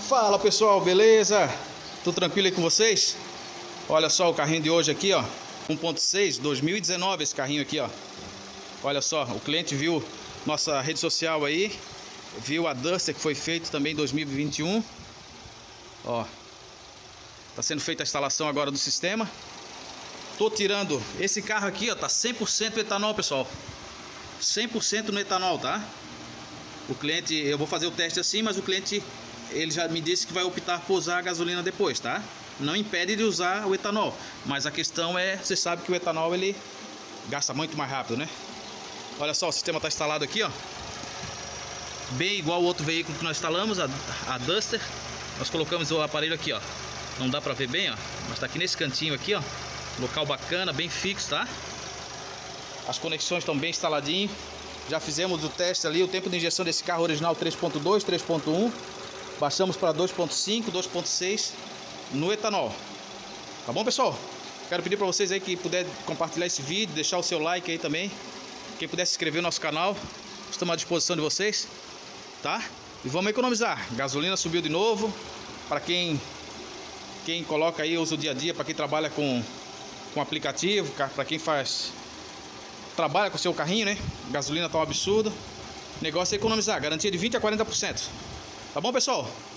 Fala pessoal, beleza? Tudo tranquilo aí com vocês? Olha só o carrinho de hoje aqui, ó, 1.6, 2019 esse carrinho aqui, ó. Olha só, o cliente viu nossa rede social aí, viu a Duster que foi feito também em 2021. Ó, tá sendo feita a instalação agora do sistema. Tô tirando esse carro aqui, ó, tá 100% etanol, pessoal. 100% no etanol, tá? O cliente, eu vou fazer o teste assim, mas o cliente, ele já me disse que vai optar por usar a gasolina depois, tá? Não impede de usar o etanol, mas a questão é, você sabe que o etanol ele gasta muito mais rápido, né? Olha só, o sistema está instalado aqui, ó. Bem igual o outro veículo que nós instalamos, a Duster. Nós colocamos o aparelho aqui, ó. Não dá pra ver bem, ó, mas tá aqui nesse cantinho aqui, ó. Local bacana, bem fixo, tá? As conexões estão bem instaladinhas. Já fizemos o teste ali, o tempo de injeção desse carro original 3.2, 3.1. Baixamos para 2.5, 2.6 no etanol. Tá bom, pessoal? Quero pedir para vocês aí que puder compartilhar esse vídeo, deixar o seu like aí também. Quem puder se inscrever no nosso canal, estamos à disposição de vocês, tá? E vamos economizar. Gasolina subiu de novo. Para quem coloca aí, usa o dia a dia, para quem trabalha com aplicativo, para quem trabalha com o seu carrinho, né? Gasolina tá um absurdo. O negócio é economizar, garantia de 20 a 40%. Tá bom, pessoal?